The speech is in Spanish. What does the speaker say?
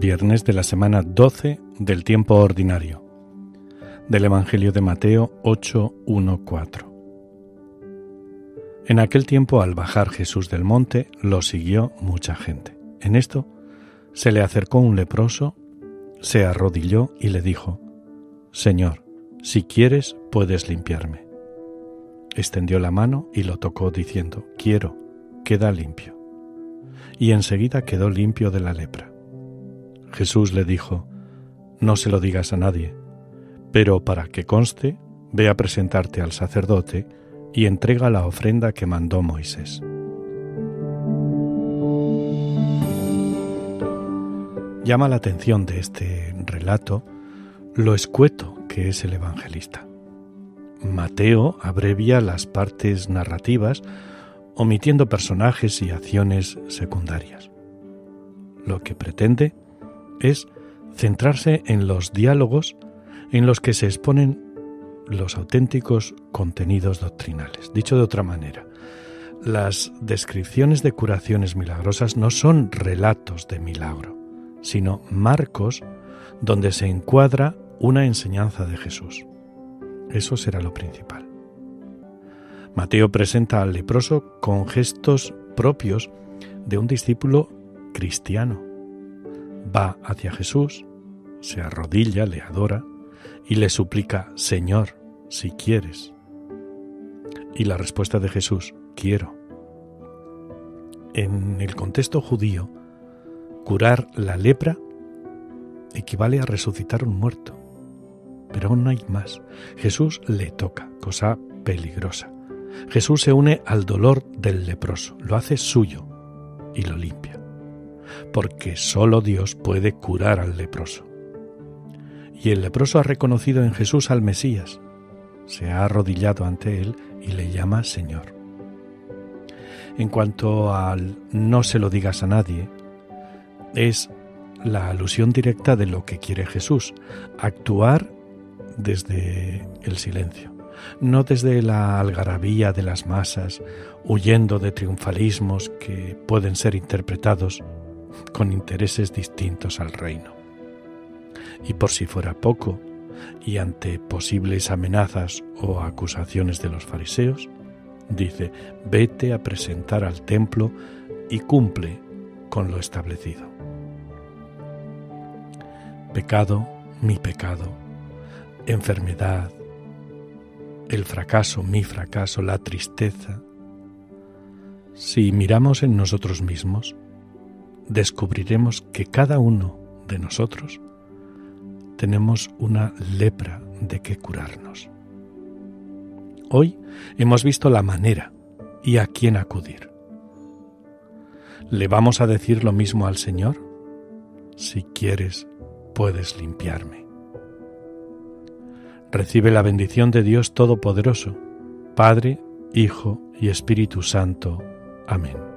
Viernes de la semana 12 del tiempo ordinario. Del Evangelio de Mateo 8:1-4. En aquel tiempo, al bajar Jesús del monte, lo siguió mucha gente. En esto se le acercó un leproso, se arrodilló y le dijo: Señor, si quieres, puedes limpiarme. Extendió la mano y lo tocó, diciendo: Quiero, queda limpio. Y enseguida quedó limpio de la lepra. Jesús le dijo: No se lo digas a nadie, pero para que conste, ve a presentarte al sacerdote y entrega la ofrenda que mandó Moisés. Llama la atención de este relato lo escueto que es el evangelista. Mateo abrevia las partes narrativas, omitiendo personajes y acciones secundarias. Lo que pretende es centrarse en los diálogos en los que se exponen los auténticos contenidos doctrinales. Dicho de otra manera, las descripciones de curaciones milagrosas no son relatos de milagro, sino marcos donde se encuadra una enseñanza de Jesús. Eso será lo principal. Mateo presenta al leproso con gestos propios de un discípulo cristiano. Va hacia Jesús, se arrodilla, le adora y le suplica: Señor, si quieres. Y la respuesta de Jesús: quiero. En el contexto judío, curar la lepra equivale a resucitar un muerto. Pero aún hay más. Jesús le toca, cosa peligrosa. Jesús se une al dolor del leproso, lo hace suyo y lo limpia. Porque solo Dios puede curar al leproso. Y el leproso ha reconocido en Jesús al Mesías, se ha arrodillado ante él y le llama Señor. En cuanto al no se lo digas a nadie, es la alusión directa de lo que quiere Jesús: actuar desde el silencio, no desde la algarabía de las masas, huyendo de triunfalismos que pueden ser interpretados con intereses distintos al reino. Y por si fuera poco, y ante posibles amenazas o acusaciones de los fariseos, dice: vete a presentar al templo y cumple con lo establecido. Pecado, mi pecado, enfermedad, el fracaso, mi fracaso, la tristeza. Si miramos en nosotros mismos, descubriremos que cada uno de nosotros tenemos una lepra de que curarnos. Hoy hemos visto la manera y a quién acudir. ¿Le vamos a decir lo mismo al Señor? Si quieres, puedes limpiarme. Recibe la bendición de Dios Todopoderoso, Padre, Hijo y Espíritu Santo. Amén.